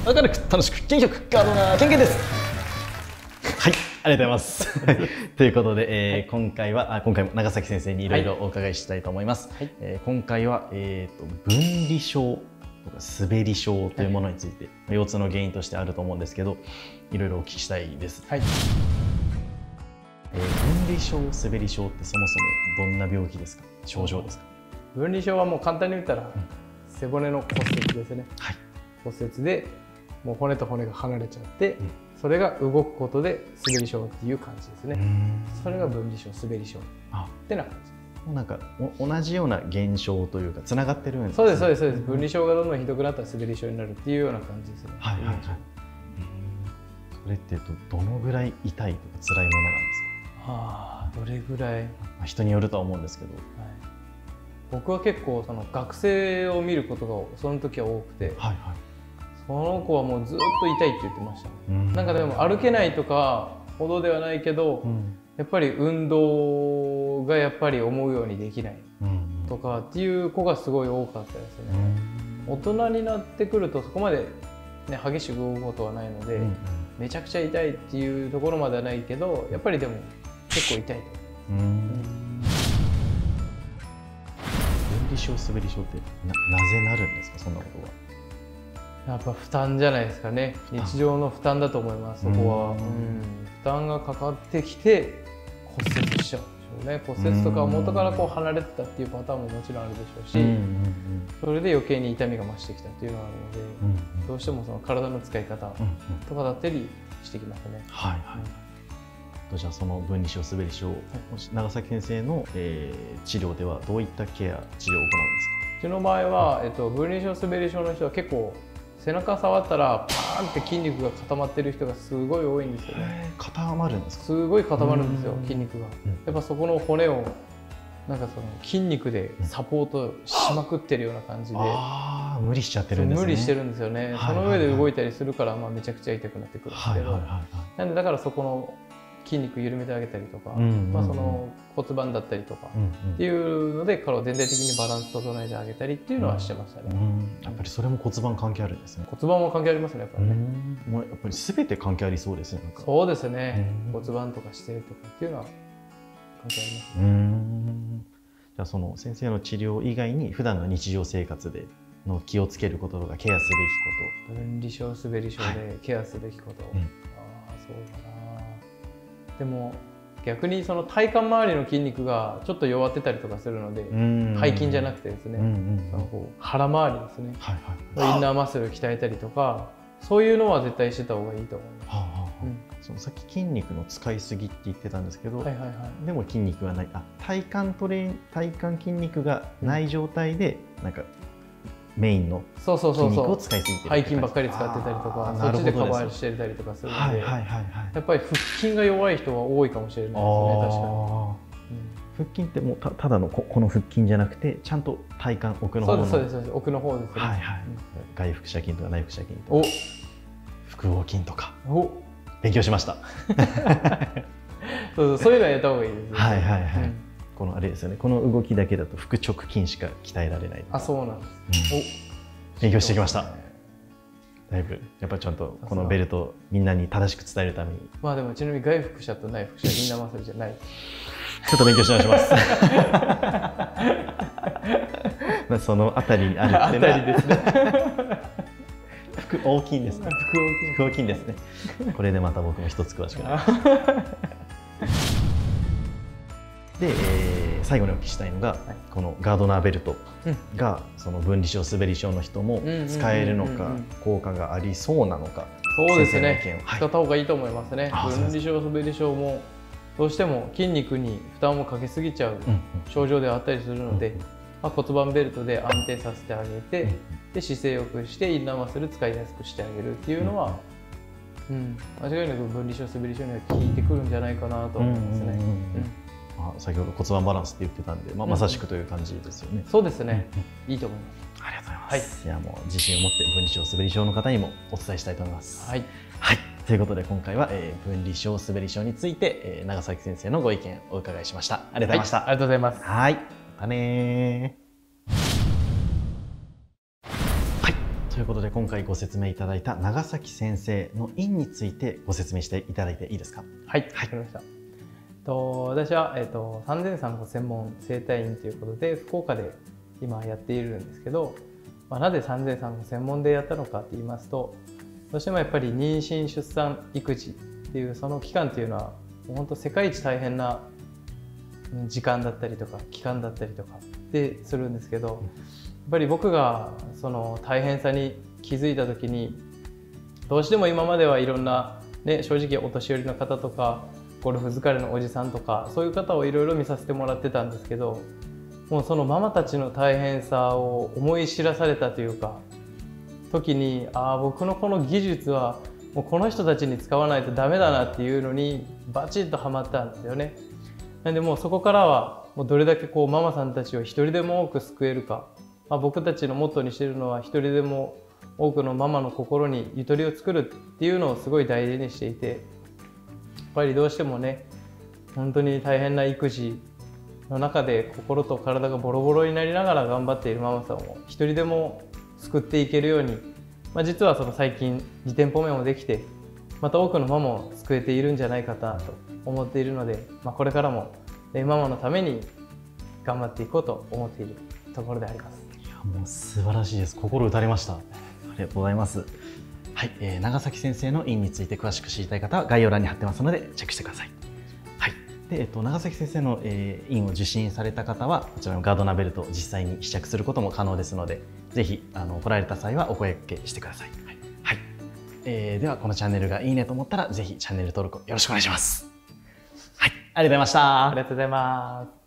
明るく楽しく元気よくガードナーケンケンです。はい、ありがとうございます。ということで、今回も長崎先生にいろいろお伺いしたいと思います。はい、今回は、分離症とか滑り症というものについて、腰痛の原因としてあると思うんですけど、いろいろお聞きしたいです。はい、分離症、滑り症ってそもそもどんな病気ですか？症状ですか？ 分離症はもう簡単に言ったら、背骨の骨折ですね。はい、骨折でもう骨と骨が離れちゃって、それが動くことで滑り症っていう感じですね。それが分離症、滑り症ってな感じ。 なんか同じような現象というかつながってるんですね。 そうですそうですそうです。分離症がどんどんひどくなったら滑り症になるっていうような感じですね。はいはいはい。 それってどのぐらい痛いとか辛いものなんですか？ はあ、どれぐらい？ 人によるとは思うんですけど。 僕は結構その学生を見ることがその時は多くて、はいはい、その子はもうずっと痛いって言ってました。なんかでも歩けないとかほどではないけど、やっぱり運動がやっぱり思うようにできないとかっていう子がすごい多かったですね。大人になってくるとそこまで、ね、激しく動くことはないので、めちゃくちゃ痛いっていうところまではないけど、やっぱりでも結構痛いと。 分離症、滑り症ってなぜなるんですか？そんなことは。 やっぱ負担じゃないですかね。日常の負担だと思います。そこは、負担がかかってきて骨折しちゃうんでしょうね。骨折とか元からこう離れてたっていうパターンももちろんあるでしょうし、それで余計に痛みが増してきたっていうのがあるので、どうしてもその体の使い方とかだったりしてきますね。はいはい。 じゃあその分離症、滑り症、長崎先生の、治療ではどういったケア、治療を行うんですか？ うちの場合は、分離症、滑り症の人は結構背中触ったらパーンって筋肉が固まってる人がすごい多いんですよね。 固まるんですか？ すごい固まるんですよ、筋肉が。やっぱそこの骨をなんかその筋肉でサポートしまくってるような感じで、 無理しちゃってるんですね。 無理してるんですよね。その上で動いたりするから、めちゃくちゃ痛くなってくるんですけど、なんでだからそこの筋肉緩めてあげたりとか、その骨盤だったりとかっていうので体を全体的にバランス整えてあげたりっていうのはしてましたね。 やっぱりそれも骨盤関係あるんですね。 骨盤も関係ありますね、やっぱりね。 もうやっぱり全て関係ありそうですね。 そうですね。骨盤とか姿勢とかっていうのは関係ありますね。 じゃあその先生の治療以外に普段の日常生活での気をつけることとかケアすべきこと。 分離症、滑り症でケアすべきこと。そうだな。でも逆にその体幹周りの筋肉がちょっと弱ってたりとかするので、背筋じゃなくてですね、そのこう腹周りですね、インナーマッスルを鍛えたりとか、そういうのは絶対してた方がいいと思います。 そのさっき筋肉の使いすぎって言ってたんですけど、でも筋肉がない、体幹筋肉がない状態でなんかメインの筋肉を使いすぎてる、 背筋ばっかり使ってたりとか、そっちでカバーしてたりとかするので、やっぱり腹筋が弱い人は多いかもしれないですね。確かに。 腹筋ってもうただのこの腹筋じゃなくて、ちゃんと体幹奥の方の、 そうです奥の方ですね。 外腹斜筋とか内腹斜筋とか腹横筋とか勉強しました。 そういうのはやった方がいいですね。 このあれですよね、この動きだけだと腹直筋しか鍛えられない。 そうなんです。 勉強してきました。だいぶやっぱりちゃんとこのベルトをみんなに正しく伝えるために。 でもちなみに外腹斜と内腹斜インナーマッスルじゃない。 ちょっと勉強し直します。そのあたりにあるってあたりですね。 腹横筋ですね。腹横筋ですね。これでまた僕も一つ詳しくなります。で、最後にお聞きしたいのが、このガードナーベルトがその分離症、滑り症の人も使えるのか、効果がありそうなのか。 そうですね。使った方がいいと思いますね。分離症、滑り症もどうしても筋肉に負担をかけすぎちゃう症状ではあったりするので、骨盤ベルトで安定させてあげて、で姿勢よくしてインナーマッスル使いやすくしてあげるっていうのは、間違いなく分離症、滑り症には効いてくるんじゃないかなと思いますね。 先ほど骨盤バランスって言ってたんで、まさしくという感じですよね。 そうですね。いいと思います。 ありがとうございます。いや、もう自信を持って分離症、滑り症の方にもお伝えしたいと思います。はい。ということで今回は分離症、滑り症について長崎先生のご意見をお伺いしました。ありがとうございました。 ありがとうございます。はい。 またね。 ということで今回ご説明いただいた長崎先生の院についてご説明していただいていいですか？ はい、わかりました。私は、産前産後専門整体院ということで福岡で今やっているんですけど、なぜ産前産後専門でやったのかと言いますと、どうしてもやっぱり妊娠出産育児っていうその期間っていうのはもう本当世界一大変な時間だったりとか期間だったりとかでするんですけど、やっぱり僕がその大変さに気づいた時に、どうしても今まではいろんな、ね、正直お年寄りの方とかゴルフ疲れのおじさんとかそういう方をいろいろ見させてもらってたんですけど、もうそのママたちの大変さを思い知らされたというか時に、僕のこの技術はもうこの人たちに使わないとダメだなっていうのにバチッとはまったんですよね。なんでもうそこからはもうどれだけこうママさんたちを一人でも多く救えるか、僕たちのモットーにしているのは一人でも多くのママの心にゆとりを作るっていうのをすごい大事にしていて、やっぱりどうしてもね本当に大変な育児の中で心と体がボロボロになりながら頑張っているママさんを一人でも救っていけるように、実はその最近2店舗目もできてまた多くのママを救えているんじゃないかなと思っているので、これからもママのために頑張っていこうと思っているところであります。 いやもう素晴らしいです。心打たれました。ありがとうございます。はい、長崎先生の院について詳しく知りたい方は概要欄に貼ってますのでチェックしてください。はい、で長崎先生の、院を受診された方はこちらのガードナーベルトを実際に試着することも可能ですので、ぜひ来られた際はお声掛けしてください。はい、ではこのチャンネルがいいねと思ったらぜひチャンネル登録をよろしくお願いします。はい、ありがとうございました。 ありがとうございます。